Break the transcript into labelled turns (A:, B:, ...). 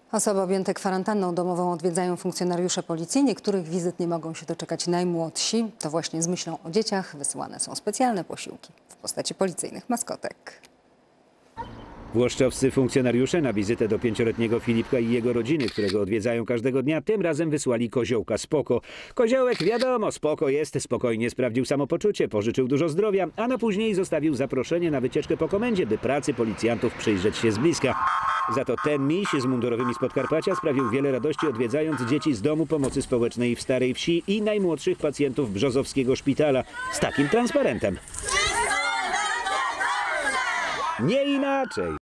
A: Osoby objęte kwarantanną domową odwiedzają funkcjonariusze policji. Niektórych wizyt nie mogą się doczekać najmłodsi. To właśnie z myślą o dzieciach wysyłane są specjalne posiłki w postaci policyjnych maskotek.
B: Włoszczowscy funkcjonariusze na wizytę do 5-letniego Filipka i jego rodziny, którego odwiedzają każdego dnia, tym razem wysłali koziołka Spoko. Koziołek, wiadomo, spoko jest, spokojnie sprawdził samopoczucie, pożyczył dużo zdrowia, a na później zostawił zaproszenie na wycieczkę po komendzie, by pracy policjantów przyjrzeć się z bliska. Za to ten miś z mundurowymi z Podkarpacia sprawił wiele radości, odwiedzając dzieci z Domu Pomocy Społecznej w Starej Wsi i najmłodszych pacjentów Brzozowskiego Szpitala z takim transparentem. Nie inaczej.